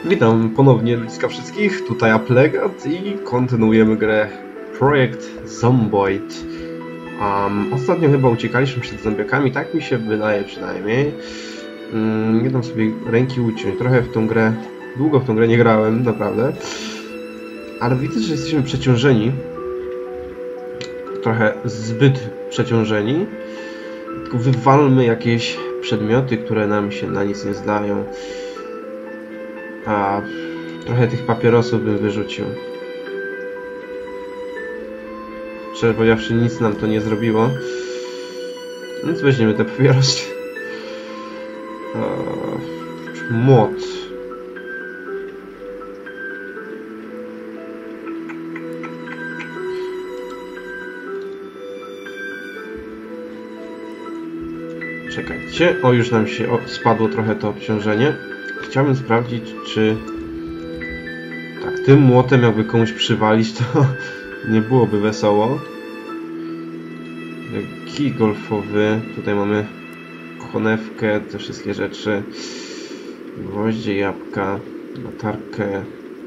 Witam ponownie ludziska wszystkich, tutaj Aplegat i kontynuujemy grę Projekt Zomboid. Ostatnio chyba uciekaliśmy przed zombiakami, tak mi się wydaje przynajmniej. Nie dam sobie ręki uciąć, trochę w tą grę, długo w tą grę nie grałem, naprawdę. Ale widzę, że jesteśmy przeciążeni. Trochę zbyt przeciążeni. Tylko wywalmy jakieś przedmioty, które nam się na nic nie zdają. A trochę tych papierosów bym wyrzucił. Szczerze powiedziawszy, nic nam to nie zrobiło. Więc weźmiemy te papierosy. Młot. Czekajcie. O, już nam się spadło trochę to obciążenie. Chciałbym sprawdzić, czy tak, tym młotem jakby komuś przywalić, to nie byłoby wesoło. Kij golfowy. Tutaj mamy konewkę, te wszystkie rzeczy. Gwoździe, jabłka, latarkę.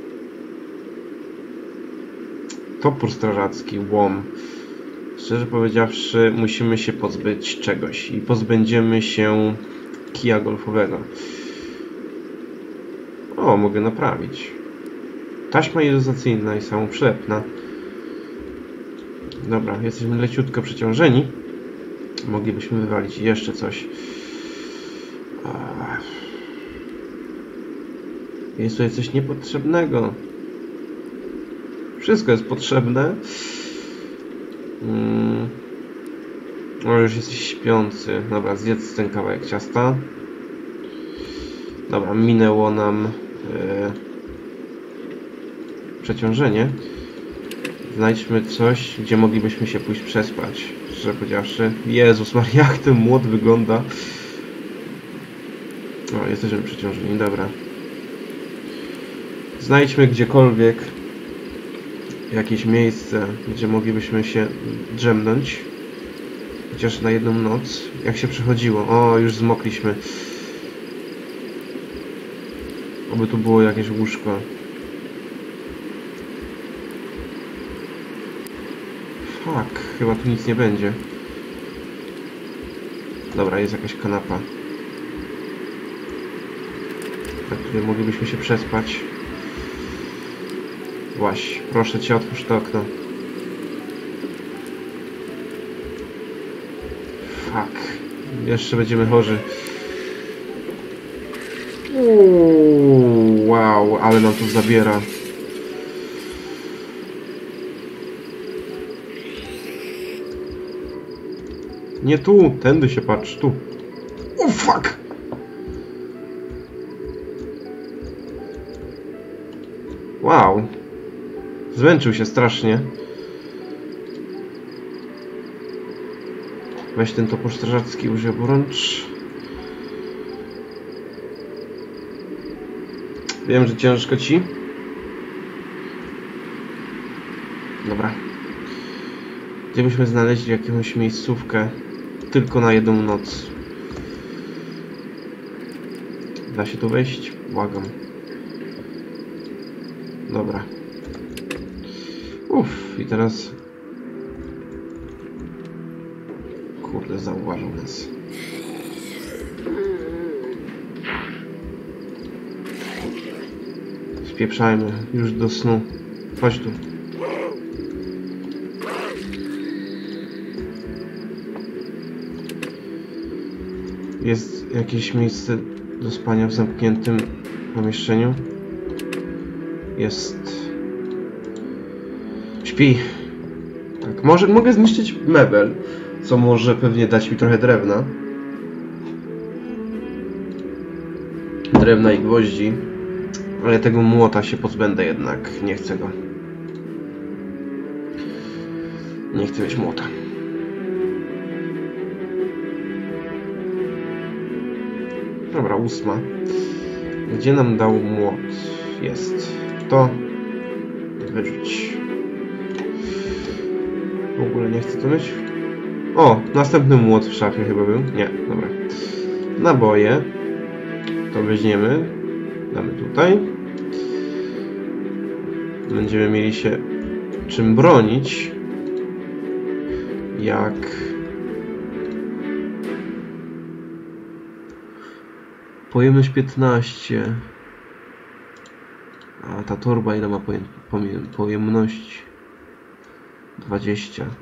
Topór strażacki, łom. Szczerze powiedziawszy, musimy się pozbyć czegoś i pozbędziemy się kija golfowego. O, mogę naprawić. Taśma iluzacyjna i samoprzylepna. Dobra, jesteśmy leciutko przeciążeni. Moglibyśmy wywalić jeszcze coś. Jest tutaj coś niepotrzebnego. Wszystko jest potrzebne. O, już jesteś śpiący. Dobra, zjedz ten kawałek ciasta. Dobra, minęło nam przeciążenie. Znajdźmy coś, gdzie moglibyśmy się pójść przespać. Szczerze powiedziawszy. Jezus Maria, jak ten młot wygląda. O, jesteśmy przeciążeni, dobra. Znajdźmy gdziekolwiek jakieś miejsce, gdzie moglibyśmy się drzemnąć. Chociaż na jedną noc. Jak się przechodziło? O, już zmokliśmy. Oby tu było jakieś łóżko. Fuck, chyba tu nic nie będzie. Dobra, jest jakaś kanapa. Na której moglibyśmy się przespać. Właśnie, proszę cię, otwórz to okno. Fuck. Jeszcze będziemy chorzy. Wow, ale nam to zabiera. Nie tu, tędy się patrz, tu. O, fuck! Wow. Zmęczył się strasznie. Weź ten topór strażacki, użyj oburącz. Wiem, że ciężko ci. Dobra. Gdzie byśmy znaleźli jakąś miejscówkę tylko na jedną noc? Da się tu wejść? Błagam. Dobra. Uff, i teraz... Kurde, zauważył nas. Spieprzajmy, już do snu. Chodź tu. Jest jakieś miejsce do spania w zamkniętym pomieszczeniu? Jest. Śpi. Tak, mogę zniszczyć mebel, co może pewnie dać mi trochę drewna. Drewna i gwoździ. Ale tego młota się pozbędę jednak. Nie chcę go. Nie chcę mieć młota. Dobra, 8. Gdzie nam dał młot? Jest. To wyrzuć. W ogóle nie chcę to mieć. O, następny młot w szafie chyba był. Nie, dobra. Naboje. To weźmiemy. Damy tutaj. Będziemy mieli się czym bronić, jak pojemność 15. A ta torba ile ma pojemność? 20.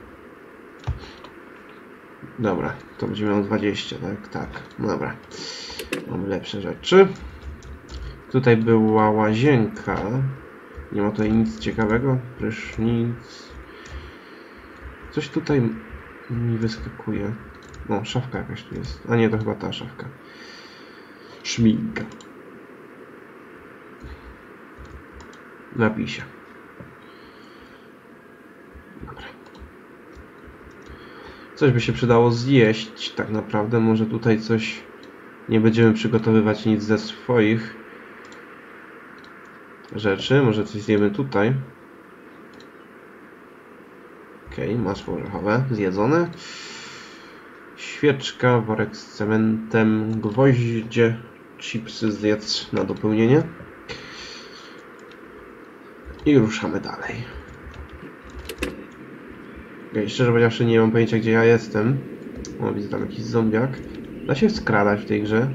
Dobra, to będzie miało 20, tak? Tak, dobra. Mamy lepsze rzeczy. Tutaj była łazienka. Nie ma tutaj nic ciekawego. Prysznic. Coś tutaj mi wyskakuje. O, szafka jakaś tu jest. A nie, to chyba ta szafka. Szminka. Napij się. Dobra. Coś by się przydało zjeść, tak naprawdę. Może tutaj coś... Nie będziemy przygotowywać nic ze swoich rzeczy. Może coś zjemy tutaj. Okej, masło orzechowe zjedzone. Świeczka, worek z cementem, gwoździe, chipsy zjedz na dopełnienie. I ruszamy dalej. Okay, szczerze powiedziawszy nie mam pojęcia gdzie ja jestem. O, widzę tam jakiś zombiak. Da się skradać w tej grze.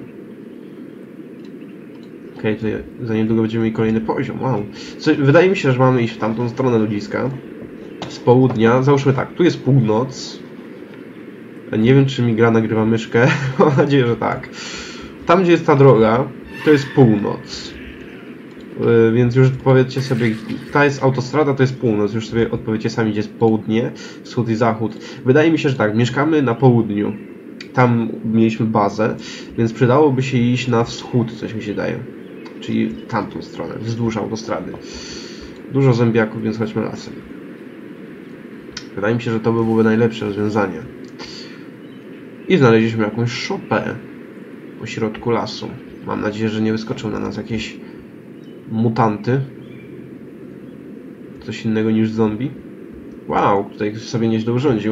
Okej, tutaj za niedługo będziemy mieli kolejny poziom. Wow. Wydaje mi się, że mamy iść w tamtą stronę ludziska. Z południa. Załóżmy tak, tu jest północ. Nie wiem, czy mi gra nagrywa myszkę. Mam nadzieję, że tak. Tam, gdzie jest ta droga, to jest północ. Więc już powiedzcie sobie, ta jest autostrada, to jest północ. Już sobie odpowiecie sami, gdzie jest południe, wschód i zachód. Wydaje mi się, że tak, mieszkamy na południu. Tam mieliśmy bazę, więc przydałoby się iść na wschód, coś mi się daje. Czyli tamtą stronę, wzdłuż autostrady. Dużo zębiaków, więc chodźmy lasem. Wydaje mi się, że to byłoby najlepsze rozwiązanie. I znaleźliśmy jakąś szopę po środku lasu. Mam nadzieję, że nie wyskoczą na nas jakieś mutanty. Coś innego niż zombie. Wow, tutaj sobie nieźle urządził.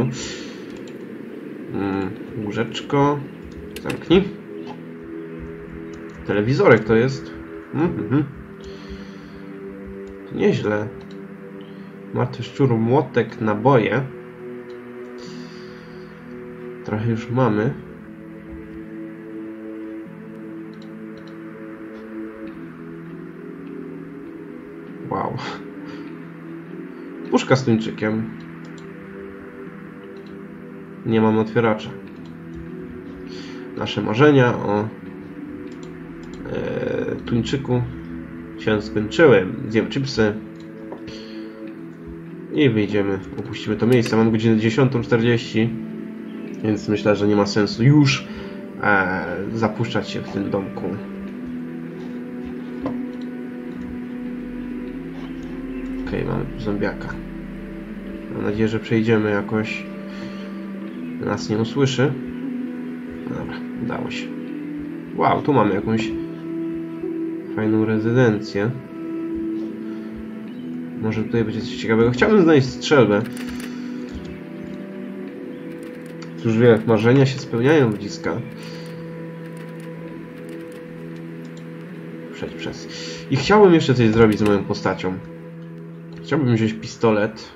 Łóżeczko. Zamknij. Telewizorek to jest. Nieźle. Martwy szczur, młotek, naboje. Trochę już mamy. Wow. Puszka z tuńczykiem. Nie mam otwieracza. Nasze marzenia o tuńczyku się skończyły. Zjem chipsy. I wyjdziemy. Opuścimy to miejsce. Mam godzinę 10:40. Więc myślę, że nie ma sensu już zapuszczać się w tym domku. Okej, mamy zombiaka. Mam nadzieję, że przejdziemy jakoś. Nas nie usłyszy. Dobra, udało się. Wow, tu mamy jakąś fajną rezydencję. Może tutaj będzie coś ciekawego. Chciałbym znaleźć strzelbę. Cóż wie, marzenia się spełniają, ludziska. Przejdź przez. I chciałbym jeszcze coś zrobić z moją postacią. Chciałbym wziąć pistolet.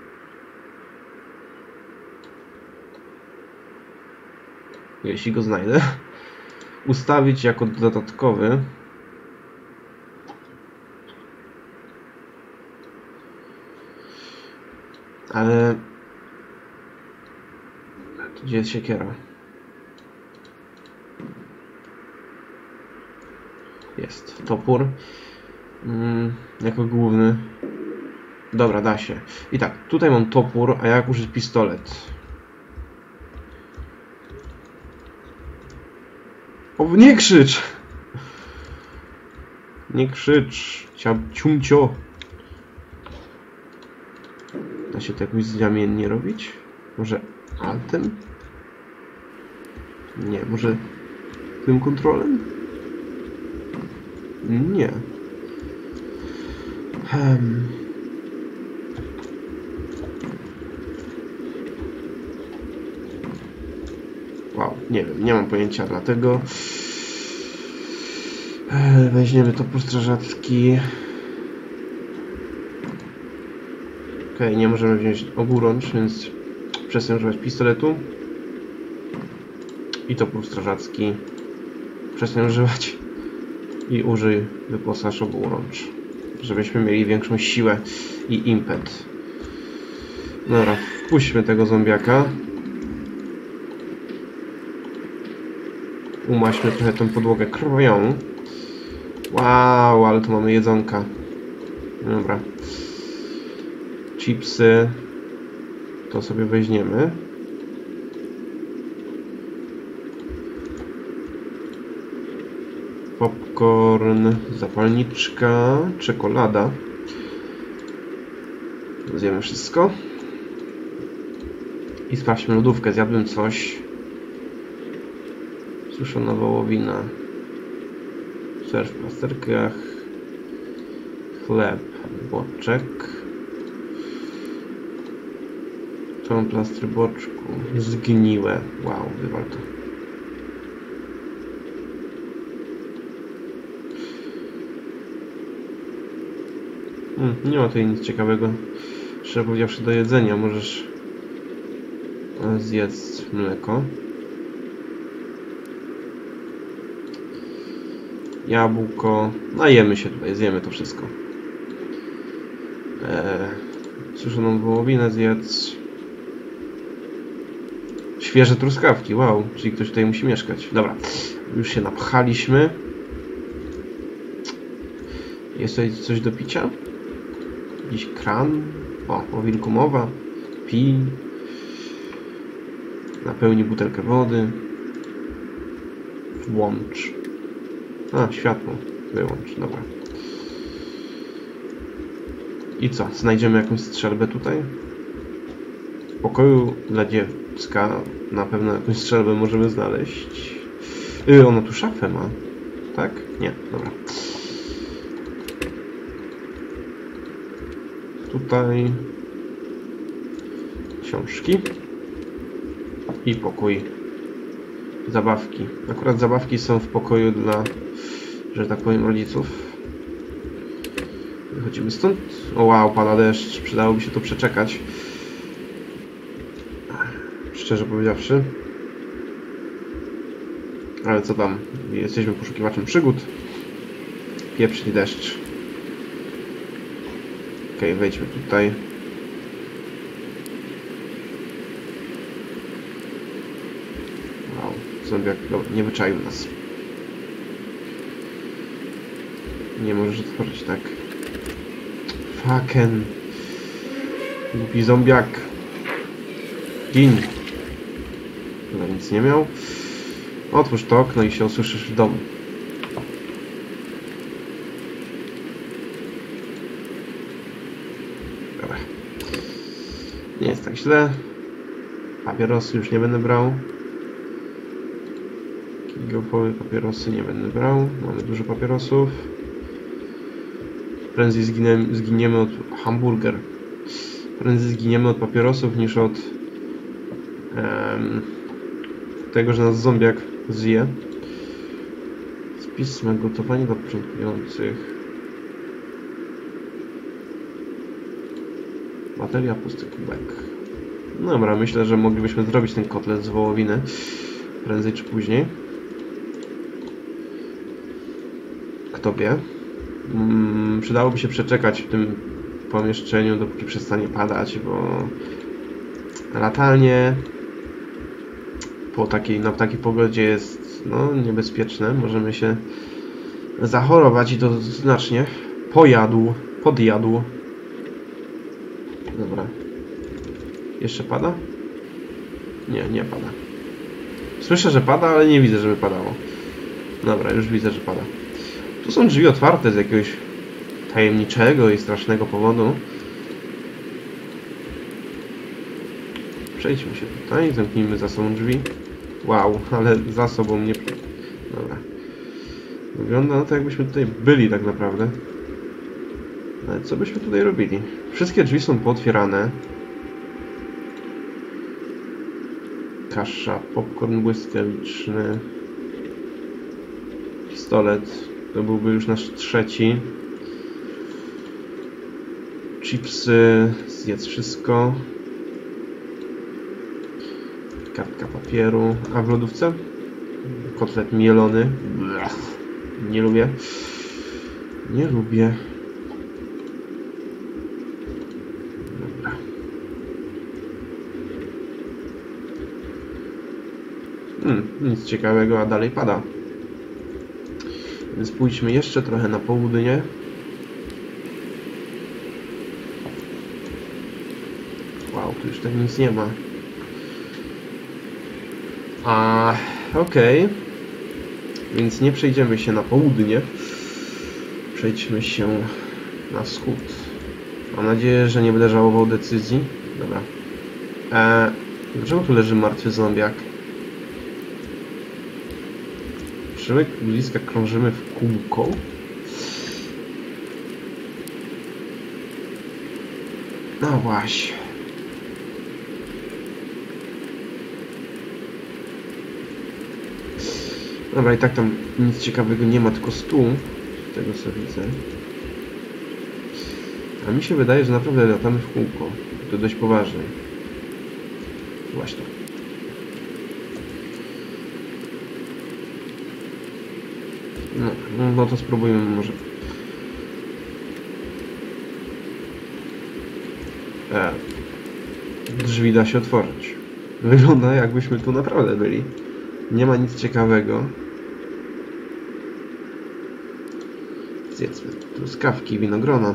Jeśli go znajdę. Ustawić jako dodatkowy. Ale... Gdzie jest siekiera? Jest. Topór. Jako główny. Dobra, da się. I tak, tutaj mam topór, a jak użyć pistolet? O, nie krzycz! Nie krzycz, ciumcio. Da się to jakoś zamiennie robić? Może altem? Nie, może tym kontrolem? Nie. Wow, nie wiem, nie mam pojęcia, dlatego Weźmiemy topór strażacki. Okej, nie możemy wziąć oburącz, więc przestań używać pistoletu. I topór strażacki. Przestań używać. I użyj wyposaż oburącz. Żebyśmy mieli większą siłę i impet. Dobra, wpuśćmy tego zombiaka. Umaśmy trochę tę podłogę krwią. Wow, ale tu mamy jedzonka. Dobra. Chipsy. To sobie weźmiemy. Popcorn, zapalniczka, czekolada. Zjemy wszystko. I sprawdźmy lodówkę. Zjadłem coś. Suszona wołowina. Ser w plasterkach. Chleb, boczek. Tu mam plastry boczku. Zgniłe. Wow, wywal to. Nie ma tutaj nic ciekawego. Szczerze powiedziawszy, do jedzenia możesz zjedz mleko. Jabłko. Najemy się tutaj, zjemy to wszystko. Suszoną wołowinę zjedz. Świeże truskawki, wow, czyli ktoś tutaj musi mieszkać. Dobra, już się napchaliśmy. Jest tutaj coś do picia? Jakiś kran? O wilku mowa. Pij. Napełnij butelkę wody. Włącz. Światło. Wyłącz, dobra. I co? Znajdziemy jakąś strzelbę tutaj? W pokoju dla dziecka na pewno jakąś strzelbę możemy znaleźć. Ona tu szafę ma. Tak? Nie, dobra. Tutaj książki i pokój zabawki. Akurat zabawki są w pokoju dla, że tak powiem, rodziców. Wychodzimy stąd. O wow, pada deszcz. Przydałoby się to przeczekać. Szczerze powiedziawszy. Ale co tam? Jesteśmy poszukiwaczem przygód. Pieprzny deszcz. Okej, wejdźmy tutaj. Wow, zombiak, dobra, nie wyczaił nas. Nie możesz otworzyć, tak? Fucking głupi zombiak. Gin. Chyba nic nie miał. Otwórz to okno i się usłyszysz w domu. Dobra. Nie jest tak źle. Papierosy już nie będę brał. Kigopowe papierosy nie będę brał. Mamy dużo papierosów. Prędzej zginiemy od hamburger. Prędzej zginiemy od papierosów niż od tego, że nas zombiak zje. Spis na gotowanie dla początkujących. Bateria, pusty kubek. Dobra, myślę, że moglibyśmy zrobić ten kotlet z wołowiny prędzej czy później. Kto wie. Przydałoby się przeczekać w tym pomieszczeniu, dopóki przestanie padać, bo latanie na takiej pogodzie jest niebezpieczne. Możemy się zachorować i to znacznie. Podjadł. Dobra. Jeszcze pada? Nie pada. Słyszę, że pada, ale nie widzę, żeby padało. Dobra, już widzę, że pada. Tu są drzwi otwarte z jakiegoś tajemniczego i strasznego powodu. Przejdźmy się tutaj, zamknijmy za sobą drzwi. Wow, ale za sobą nie... Dobra. Wygląda na to, jakbyśmy tutaj byli tak naprawdę. Ale co byśmy tutaj robili? Wszystkie drzwi są pootwierane. Kasza, popcorn błyskawiczny. Pistolet. To byłby już nasz trzeci. Chipsy, zjedz wszystko. Kartka papieru. A w lodówce? Kotlet mielony. Blech. Nie lubię. Nie lubię. Dobra. Nic ciekawego, a dalej pada. Więc pójdźmy jeszcze trochę na południe. Wow, tu już tak nic nie ma. Okej. Więc nie przejdziemy się na południe. Przejdźmy się na wschód. Mam nadzieję, że nie będę żałował decyzji. Dobra. Dlaczego tu leży martwy zombiak? Czy my bliska krążymy w kółko? No właśnie. Dobra, i tak tam nic ciekawego nie ma, tylko stół. Z tego co widzę. A mi się wydaje, że naprawdę latamy w kółko. To dość poważnie. Właśnie. No to spróbujmy może. Drzwi da się otworzyć. Wygląda, jakbyśmy tu naprawdę byli. Nie ma nic ciekawego. Zjedzmy truskawki, winogrona.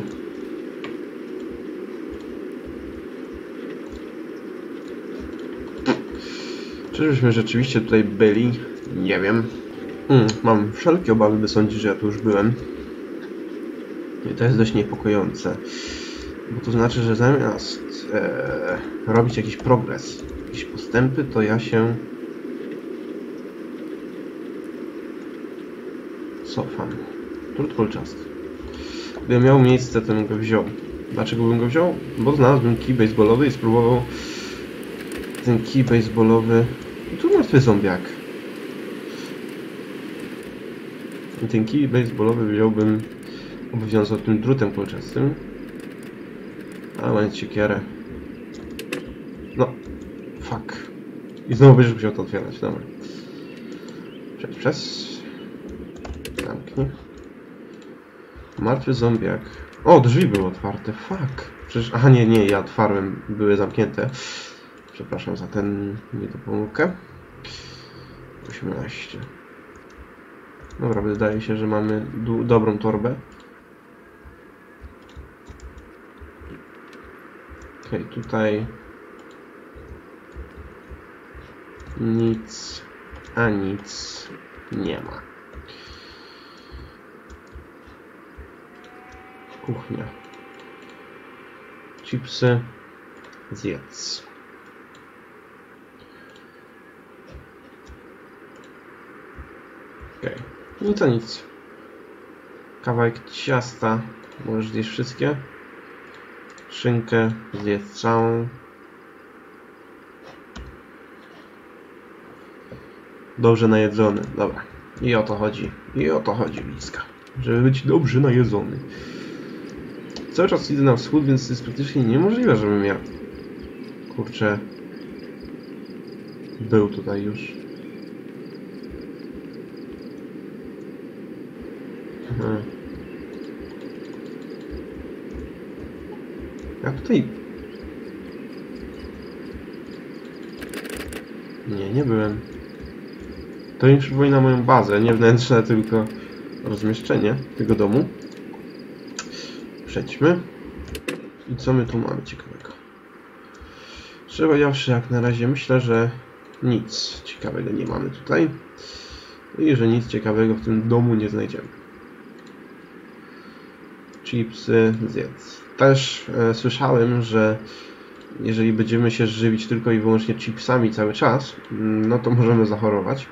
Czyżbyśmy rzeczywiście tutaj byli? Nie wiem. Mam wszelkie obawy, by sądzić, że ja tu już byłem. I to jest dość niepokojące. Bo to znaczy, że zamiast robić jakiś progres, jakieś postępy, to ja się cofam. Trud kolczasty. Gdybym miał miejsce, to bym go wziął. Dlaczego bym go wziął? Bo znalazłbym kij baseballowy i spróbował ten kij baseballowy. I tu martwy zombiak. I ten kij baseballowy wziąłbym, obwiązał tym drutem kolczastym. A mam siekierę. No. Fuck. I znowu będziesz musiał to otwierać. Dobra. Przez. Zamknij. Martwy zombiak. O, drzwi były otwarte. Fuck. Przecież... Aha, nie, ja otwarłem. Były zamknięte. Przepraszam za ten niedopomógkę. 18. Dobra, wydaje się, że mamy dobrą torbę. Okej, tutaj nic, a nic nie ma. Kuchnia. Chipsy. Zjedz. Okej. No to nic. Kawałek ciasta. Możesz zjeść wszystkie. Szynkę zjedz całą. Dobrze najedzony. Dobra. I o to chodzi. I o to chodzi, bliska. Żeby być dobrze najedzony. Cały czas idę na wschód, więc jest praktycznie niemożliwe, żebym ja... Kurczę... Był tutaj już. Ja tutaj... Nie byłem. To mi przypomina moją bazę, nie wnętrze, tylko rozmieszczenie tego domu. Przejdźmy. I co my tu mamy ciekawego? Szczerze powiedziawszy, jak na razie myślę, że nic ciekawego nie mamy tutaj. I że nic ciekawego w tym domu nie znajdziemy. Chipsy zjedz. Też słyszałem, że jeżeli będziemy się żywić tylko i wyłącznie chipsami cały czas, no to możemy zachorować.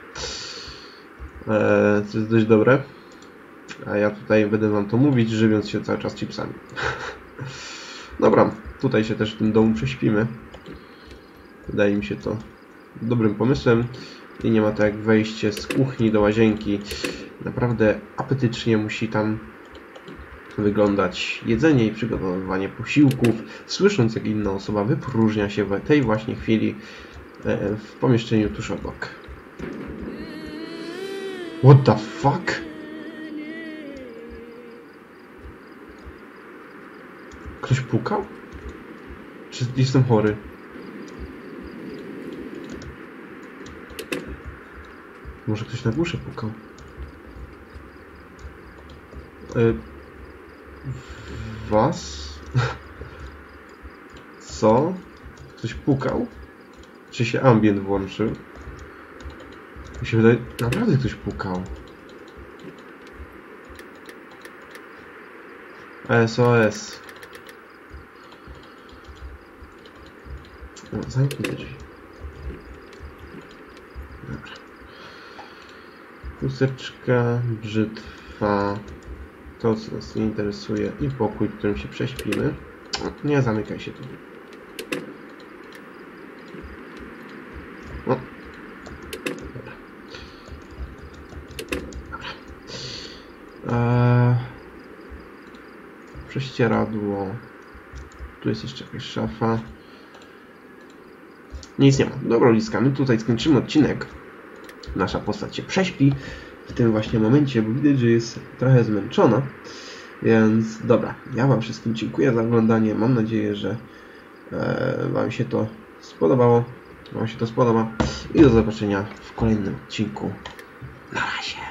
To jest dość dobre. A ja tutaj będę wam to mówić, żywiąc się cały czas chipsami. Dobra, tutaj się też w tym domu prześpimy. Wydaje mi się to dobrym pomysłem. I nie ma tak jak wejście z kuchni do łazienki Naprawdę apetycznie musi tam wyglądać jedzenie i przygotowywanie posiłków, słysząc jak inna osoba wypróżnia się w tej właśnie chwili w pomieszczeniu tuż obok. What the fuck? Ktoś pukał? Czy jestem chory? Może ktoś na górze pukał? Was? Co? Ktoś pukał? Czy się ambient włączył? Mi się wydaje, naprawdę ktoś pukał. SOS. No, zamknij te drzwi. Dobra. Chusteczka, brzytwa. To, co nas nie interesuje. I pokój, w którym się prześpimy. Nie zamykaj się tu. No. Dobra. Dobra. Prześcieradło. Tu jest jeszcze jakaś szafa. Nic nie ma. Dobra, Liska, my tutaj skończymy odcinek. Nasza postać się prześpi w tym właśnie momencie, bo widać, że jest trochę zmęczona. Więc dobra, ja Wam wszystkim dziękuję za oglądanie. Mam nadzieję, że Wam się to spodobało. I do zobaczenia w kolejnym odcinku. Na razie.